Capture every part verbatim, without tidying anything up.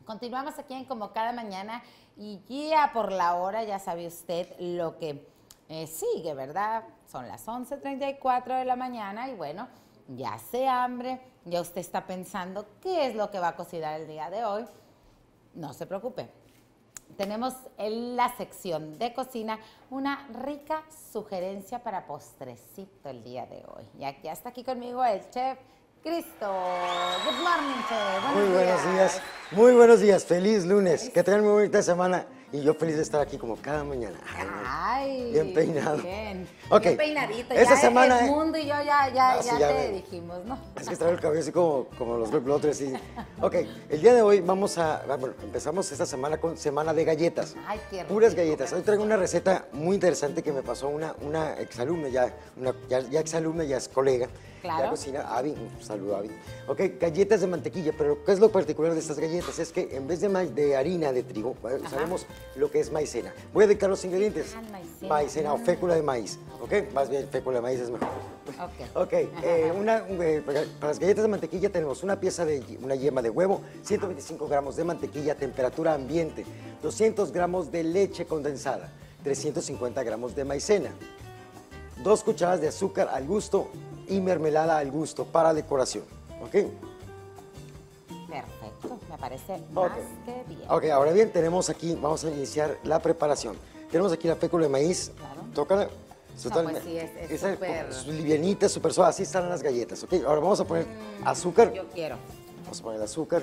Continuamos aquí en Como Cada Mañana y ya por la hora ya sabe usted lo que eh, sigue, ¿verdad? Son las once treinta y cuatro de la mañana y bueno, ya hace hambre, ya usted está pensando qué es lo que va a cocinar el día de hoy. No se preocupe. Tenemos en la sección de cocina una rica sugerencia para postrecito el día de hoy. Y aquí está aquí conmigo el chef Cristo. Good morning, chef. Buenos muy buenos días. días. Muy buenos días. Feliz lunes. Que tengan muy bonita semana. Y yo feliz de estar aquí como cada mañana. Ay, bien peinado. Bien, okay. bien peinadito. Esta ya semana, el mundo y yo ya, ya, ah, ya, sí, ya te me... dijimos, ¿no? Es que traigo el cabello así como, como los Globetrotters. Sí. Ok, el día de hoy vamos a... Bueno, empezamos esta semana con semana de galletas. Ay, qué rico. Puras galletas. Hoy traigo una receta muy interesante que me pasó una, una exalumna, ya, una, ya, ya exalumna, ya es colega. Claro. Ya cocina, Avi, un saludo Avi. Ok, galletas de mantequilla, pero ¿qué es lo particular de estas galletas? Es que en vez de, ma de harina de trigo, Ajá. sabemos lo que es maicena. Voy a dedicar los ingredientes. Ah, maicena. Maicena o fécula de maíz, ¿ok? Más bien fécula de maíz es mejor. Ok. Ok, eh, una, eh, para las galletas de mantequilla tenemos una pieza de una yema de huevo, ciento veinticinco gramos de mantequilla a temperatura ambiente, doscientos gramos de leche condensada, trescientos cincuenta gramos de maicena, dos cucharadas de azúcar al gusto y mermelada al gusto para decoración, ¿ok? Perfecto, me parece más Okay. que bien. Ok, ahora bien, tenemos aquí, vamos a iniciar la preparación. Tenemos aquí la fécula de maíz, Claro. tócala. No, pues sí, es- es esa súper- livianita, súper suave, así están las galletas, ¿ok? Ahora vamos a poner azúcar, Yo quiero. vamos a poner el azúcar.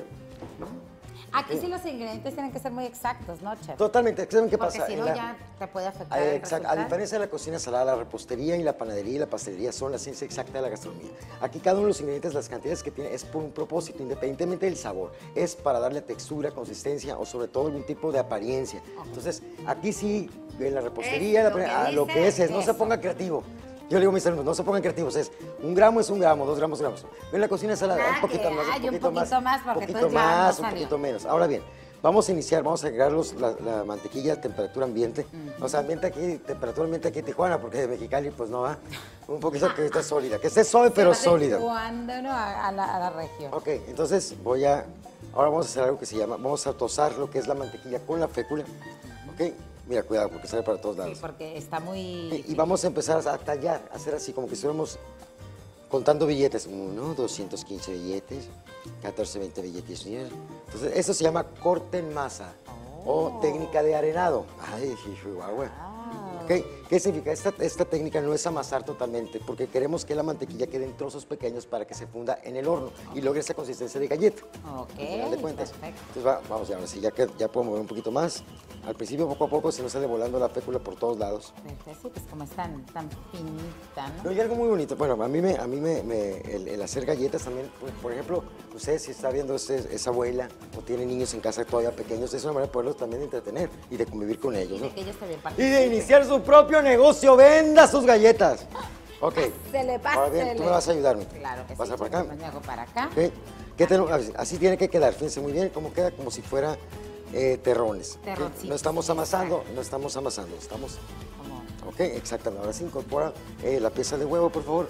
Aquí sí los ingredientes tienen que ser muy exactos, ¿no, chef? Totalmente, ¿saben qué Porque pasa? si En no la- ya te puede afectar Eh, el exacto. A resultado. diferencia de la cocina salada, la repostería y la panadería y la pastelería son la ciencia exacta de la gastronomía. Aquí cada uno de los ingredientes, las cantidades que tiene, es por un propósito, independientemente del sabor. Es para darle textura, consistencia o sobre todo algún tipo de apariencia. Entonces, aquí sí, en la repostería, Es la lo que a lo dice que es, es, no se eso. ponga creativo. Yo le digo a mis alumnos, no se pongan creativos, es un gramo es un gramo, dos gramos, gramos. En la cocina salada, Ah, un poquito que más, hay un un poquito más, poquito más, porque un poquito entonces ya no más, un salió. poquito menos. Ahora bien, vamos a iniciar, vamos a agregar los- la, la mantequilla a temperatura ambiente. O sea, ambiente aquí, temperatura ambiente aquí en Tijuana, porque de Mexicali pues no va. Un poquito que esté sólida, que esté suave pero sólida. ¿Cuándo no? A, a la, a la región. Ok, entonces voy a, ahora vamos a hacer algo que se llama, vamos a tosar lo que es la mantequilla con la fécula. Ok, mira, cuidado porque sale para todos Sí, lados. porque está muy... Y, y vamos a empezar a tallar, a hacer así como que estuviéramos contando billetes. Uno, doscientos quince billetes, catorce, veinte billetes. Entonces, eso se llama corte en masa o técnica de arenado. Ay, chihuahua. ¿Okay? ¿Qué significa? Esta, esta técnica no es amasar totalmente, porque queremos que la mantequilla quede en trozos pequeños para que se funda en el horno y logre esa consistencia de galleta. Ok, Al final de cuentas. perfecto. Entonces, va, vamos ya, ahora sí, ya, que, ya puedo mover un poquito más. Al principio, poco a poco, se nos sale volando la fécula por todos lados. Perfecto, sí, pues como es tan, tan finita, ¿no? No, y algo muy bonito, bueno, a mí, me, a mí me, me- el, el hacer galletas también, por, por ejemplo, usted si está viendo ese- esa abuela o tiene niños en casa todavía pequeños, es una manera de poderlos también entretener y de convivir con ellos, Y ¿no? de que ellos también Y participen. de iniciar su propio negocio, venda sus galletas. Ok. Se le pasa. Ahora bien, tú me vas a ayudarme. Claro que sí. Pasa por chef, acá. me hago para acá. Ok. ¿Qué tenemos? Así tiene que quedar, fíjense muy bien cómo queda, como si fuera eh, terrones. ¿Ok? Terroncitos, No estamos amasando, exacto. no estamos amasando, estamos... Como Ok, exactamente. Ahora sí incorpora eh, la pieza de huevo, por favor.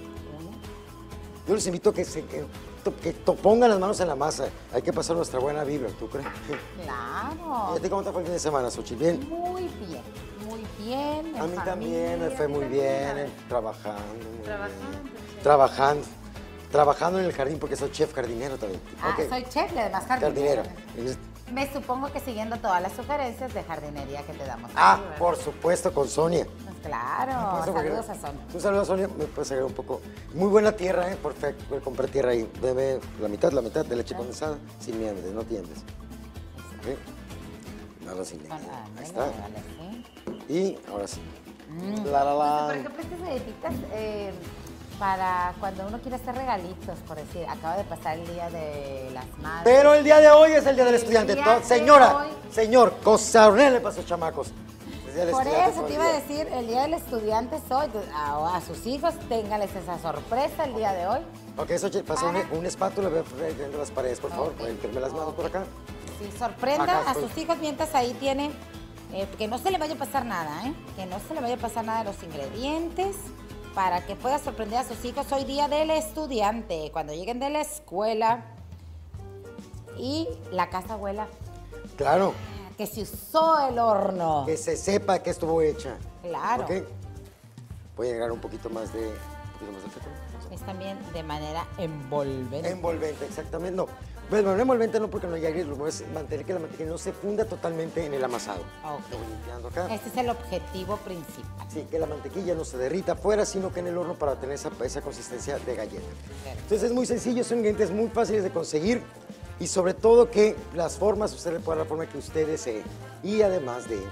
Yo les invito a que, se, que, to- que to- pongan las manos en la masa. Hay que pasar nuestra buena vibra, ¿tú crees? Claro. ¿Y a ti cómo te fue el fin de semana, Xochitl? ¿Bien? Muy bien, muy bien. A en mí familia, también me fue muy bien, también. eh, trabajando. muy Trabajando, bien. chef. Trabajando. Trabajando en el jardín porque soy chef jardinero también. Ah, Ok. soy chef y además jardinero. Jardinero. Me supongo que siguiendo todas las sugerencias de jardinería que te damos. Ah, aquí, ¿verdad? por supuesto, con Sonia. Pues claro, Por eso, porque- saludos a Sonia. Un saludo a Sonia, me puedes agregar un poco. Muy buena tierra, ¿eh? Perfecto, voy a comprar tierra ahí. Debe la mitad, la mitad de leche condensada, sin miembros, no tiendes. ¿Ok? Ahora sí, Con- ah, ahí venga, está. vale, sí. Y ahora sí. La, la, la. Por ejemplo, estas galletitas eh, para cuando uno quiere hacer regalitos, por decir, acaba de pasar el día de las madres. Pero el día de hoy es el día del El estudiante. día To- de Señora, hoy- señor, cosa horrible para sus chamacos. El día del Por estudiante eso todo te el iba a día. decir, el día del estudiante es hoy, a, a sus hijos téngales esa sorpresa el día de hoy. Ok, eso pasa un, un espátula, voy a fregar las paredes, por favor. Ok. Pueden meterme las manos por acá. Sí, sorprenda Acá a estoy. sus hijos mientras ahí tiene, eh, que no se le vaya a pasar nada, ¿eh? Que no se le vaya a pasar nada de los ingredientes para que pueda sorprender a sus hijos hoy día del estudiante. Cuando lleguen de la escuela, Y la casa abuela, Claro, que se usó el horno. que se sepa que estuvo hecha. Claro. ¿Ok? Voy a agregar un poquito más de, un poquito más de fécula. Es también de manera envolvente. Envolvente, exactamente. No, pues bueno, envolvente no porque no hay aire, lo voy a mantener que la mantequilla no se funda totalmente en el amasado. Ok. Lo voy limpiando acá. Este es el objetivo principal. Sí, que la mantequilla no se derrita afuera, sino que en el horno para tener esa, esa consistencia de galleta. Entonces es muy sencillo, son ingredientes muy fáciles de conseguir y sobre todo que las formas, usted le puede dar la forma que usted desee. Y además de...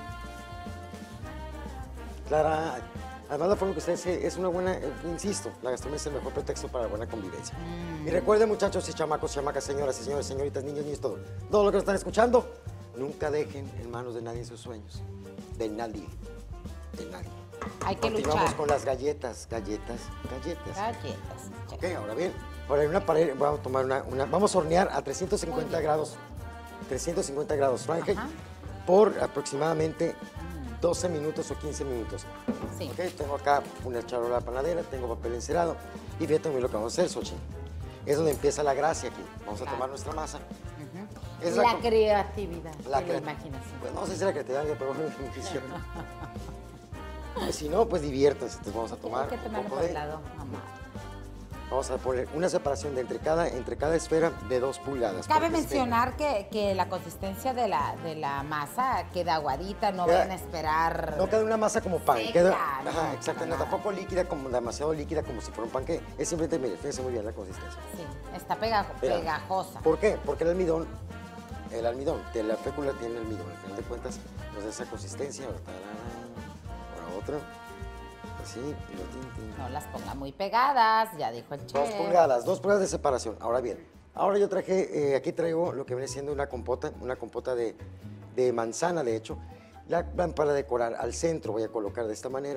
Clara, además la forma que usted desee es una buena, eh, insisto, la gastronomía es el mejor pretexto para la buena convivencia. Mm. Y recuerden muchachos y chamacos, chamacas, señoras y señores, señoritas, niños, niños, todo. Todo lo que nos están escuchando, nunca dejen en manos de nadie sus sueños. De nadie. De nadie. Hay que Continuamos luchar. con las galletas, galletas, galletas. Galletas. Ok, ahora bien, ahora en una pared vamos a tomar una, una- vamos a hornear a trescientos cincuenta grados, trescientos cincuenta grados Fahrenheit Ajá. por aproximadamente doce minutos o quince minutos. Sí. Ok, tengo acá una charola panadera, tengo papel encerado y fíjate muy lo que vamos a hacer, Xochitl. Es donde empieza la gracia aquí. Vamos a Claro. tomar nuestra masa. Ujú. Es La, co- creatividad, la y la crea- imaginación. Pues no sé si la creatividad, pero bueno, es intuición. Pues si no, pues diviértanse. Entonces vamos a tomar Hay que un tomarlo poco por de... el lado amado. Vamos a poner una separación de entre cada, entre cada esfera de dos pulgadas. Cabe porque esté- mencionar que, que la consistencia de la, de la masa queda aguadita, no Queda- vayan a esperar. No queda una masa como pan, Seca, queda, no, ajá, exacto, para no, nada. tampoco líquida, como demasiado líquida, como si fuera un panque. Es simplemente, mire, fíjense muy bien la consistencia. Sí, está pega- Mira, pegajosa. ¿Por qué? Porque el almidón, el almidón, de la fécula tiene almidón, al final de cuentas nos da esa consistencia. Ahora, tararán, ahora otro, así, y lo tin, tin. No las ponga muy pegadas, ya dijo el chef. Dos pulgadas, dos pulgadas de separación. Ahora bien, ahora yo traje, eh, aquí traigo lo que viene siendo una compota, una compota de, de manzana, de hecho. La, para decorar al centro voy a colocar de esta manera.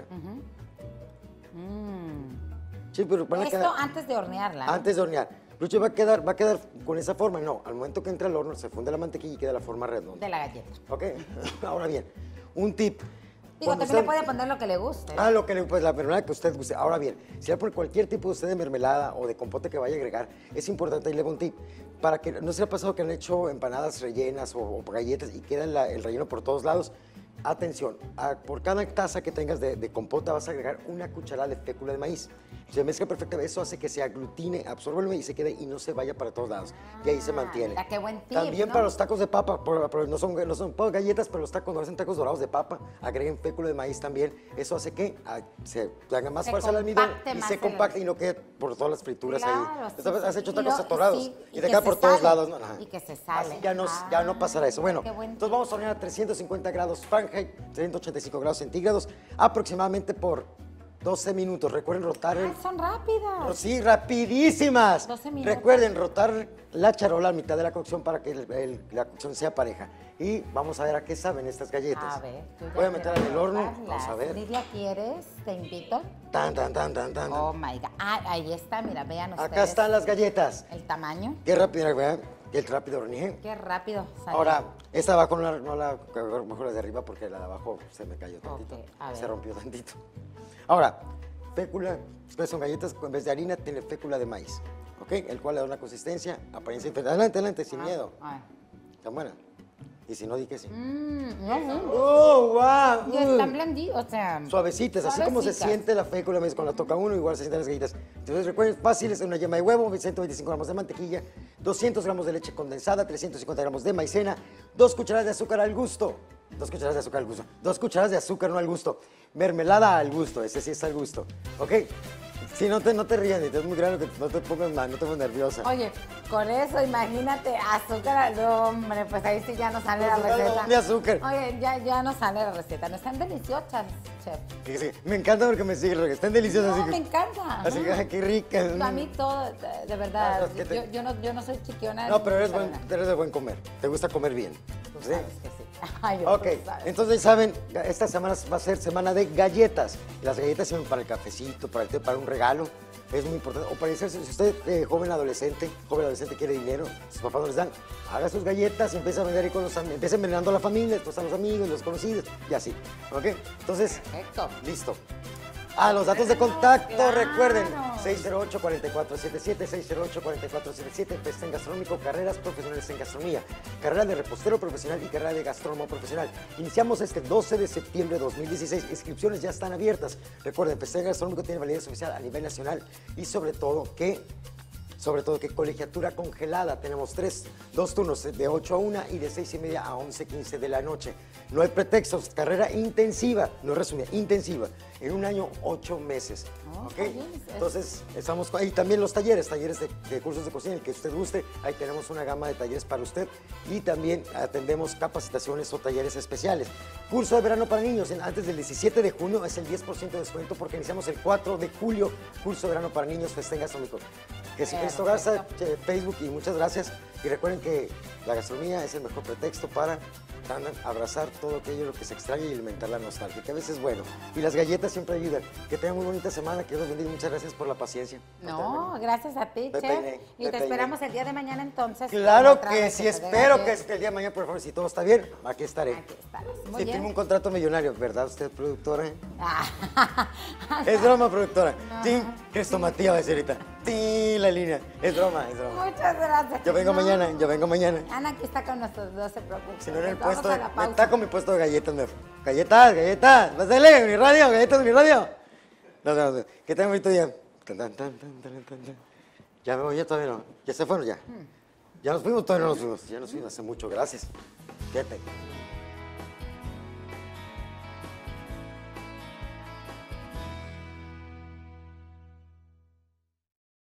Mm. Sí, pero van a Esto quedar- antes de hornearla. ¿no? antes de hornear. Lucho, ¿va a quedar, va a quedar con esa forma? No, al momento que entra al horno se funde la mantequilla y queda la forma redonda. De la galleta. ¿Ok? Ahora bien, un tip. Digo, Cuando también le usted- puede poner lo que le guste. Ah, lo que le, pues la mermelada que usted guste. Ahora bien, si le pone cualquier tipo de usted de mermelada o de compote que vaya a agregar, es importante, ahí le hago un tip. Para que no se le ha pasado que han hecho empanadas rellenas o, o galletas y queda la- el relleno por todos lados. Atención, a- por cada taza que tengas de, de compota vas a agregar una cucharada de fécula de maíz. Se mezcla perfectamente, eso hace que se aglutine, absorba el maíz y se quede y no se vaya para todos lados. Y ahí se Ah, mantiene. mira, qué buen tip, También ¿no? para los tacos de papa, por- por- no son, no son pues, galletas, pero los tacos, no hacen tacos dorados de papa, agreguen fécula de maíz también. Eso hace que ah, se haga más Se fuerza el almidón compacte y más se el- compacte y no quede por todas las frituras Claro, ahí. sí, ¿Has- Has sí. hecho Y tacos lo- atorados sí, y y te que queda se por todos sale, lados. ¿no? Ajá. y que se sale. Así ya no, ya no pasará eso. Bueno, qué buen entonces vamos a hornear a trescientos cincuenta grados Fahrenheit, ciento ochenta y cinco grados centígrados, aproximadamente por doce minutos. Recuerden rotar el... Ay, son rápidas. Sí, rapidísimas. doce minutos. Recuerden rotar la charola a mitad de la cocción para que el- el- la cocción sea pareja. Y vamos a ver a qué saben estas galletas. A ver, yo ya Voy a meter en quiero el horno. probarlas. Vamos a ver. Lidia, ¿quieres? Te invito. Tan, tan, tan, tan, tan. Oh my God. Ah, ahí está, mira, vean ustedes. Acá están las galletas. El tamaño. Qué rápido, vean. Qué rápido horneé. Qué rápido salió. Ahora, esta de abajo no la, no la, mejor la de arriba porque la de abajo se me cayó tantito. Ok, a Se ver. rompió tantito. Ahora, fécula, ustedes son galletas, en vez de harina tiene fécula de maíz, ¿ok? El cual le da una consistencia, apariencia diferente. Adelante, adelante, sin miedo. Ay. ¿Están buenas? Y si no, di que sí. Mm, no, no. ¡Oh, wow! Y están blanditos, o sea. Suavecitas, así como se suavecitas. siente la fécula, ¿ves? Cuando la toca uno, igual se sienten las galletas. Entonces recuerden, fáciles, una yema de huevo, ciento veinticinco gramos de mantequilla, doscientos gramos de leche condensada, trescientos cincuenta gramos de maicena, dos cucharadas de azúcar al gusto. Dos cucharadas de azúcar al gusto. Dos cucharadas de azúcar, no al gusto. Mermelada al gusto, ese sí es al gusto. ¿Ok? Sí, no te, no te rías, ni te es muy grave que no te pongas mal, no te pongas nerviosa. Oye, con eso, imagínate, azúcar, no, hombre, pues ahí sí ya no sale la Azúcar, receta. de azúcar. Oye, ya, ya no sale la receta, no están deliciosas, chef. Que sí, me encanta porque me siguen, porque están deliciosas. No, así que- me encanta. Así que, ay, qué ricas. A mí todo, de, de verdad, Ah, es que te- yo, yo no, yo no soy chiquiona. No, pero eres, ni buen, salona. eres de buen comer. Te gusta comer bien. Tú ¿Sí? sabes que sí. Ay, yo, Ok, tú sabes. entonces saben, esta semana va a ser semana de galletas. Las galletas sirven para el cafecito, para, el té, para un regalo. Es muy importante. O para iniciarse, si usted, eh, joven adolescente, joven adolescente quiere dinero, sus papás no les dan, haga sus galletas y empieza a vender ahí con los amigos. Empieza envenenando a la familia, después a los amigos, los conocidos, y así. ¿Ok? Entonces, Perfecto. listo. Ah, los datos de contacto, Claro. recuerden. seis cero ocho, cuatro cuatro siete siete, seis cero ocho, cuatro cuatro siete siete, Festén Gastronómico, carreras profesionales en gastronomía, carrera de repostero profesional y carrera de gastrónomo profesional. Iniciamos este doce de septiembre de dos mil dieciséis, inscripciones ya están abiertas. Recuerden, Festén Gastronómico tiene validez oficial a nivel nacional y sobre todo que... Sobre todo que colegiatura congelada, tenemos tres, dos turnos de ocho a una y de seis y media a once quince de la noche. No hay pretextos, carrera intensiva, no resumida, intensiva, en un año, ocho meses. Oh, ¿Okay? Entonces, estamos ahí también los talleres, talleres de, de cursos de cocina, el que usted guste, ahí tenemos una gama de talleres para usted y también atendemos capacitaciones o talleres especiales. Curso de verano para niños, en, antes del diecisiete de junio es el diez por ciento de descuento porque iniciamos el cuatro de julio, curso de verano para niños, Festén Gastronómico. Jesucristo Garza, Facebook y muchas gracias. Y recuerden que la gastronomía es el mejor pretexto para abrazar todo aquello que se extraña y alimentar la nostalgia, que a veces es bueno. Y las galletas siempre ayudan. Que tengan muy bonita semana, que Dios los bendiga y muchas gracias por la paciencia. No, gracias a ti, Me chef. peiné, Y me te peiné. esperamos el día de mañana entonces. Claro con otra que receta sí, de espero que galletas. el día de mañana, por favor, si todo está bien, aquí estaré. Aquí estarás. Muy Sí, bien. firmo un contrato millonario, ¿verdad usted, productora? Ah, Es broma, productora. No. Sí, Cristomatía va a decir ahorita. Sí, la línea. Es broma, es broma. Muchas gracias. Yo vengo No. mañana, yo vengo mañana. Ana aquí está con nosotros, no se preocupe. Si no en el Vamos puesto, a de, la me pausa. está con mi puesto de galletas. Me, galletas, galletas, pásale, Uniradio, galletas, Uniradio. No, no, no, que tengan un bonito día. Tan, tan, tan, tan, tan, tan, tan. Ya me voy, ya todavía no. Ya se fueron ya. Ya nos fuimos, todavía no nos fuimos. Ya nos fuimos hace mucho, gracias. Fíjate.